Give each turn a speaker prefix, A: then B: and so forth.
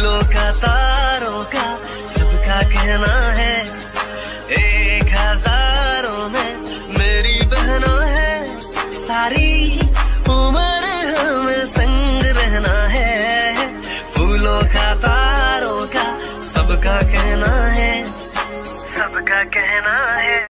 A: फूलों का तारों का सबका कहना है, 1000 में मेरी बहना है, सारी उम्र हमें संग रहना है। फूलों का तारों का सबका कहना है, सबका कहना है।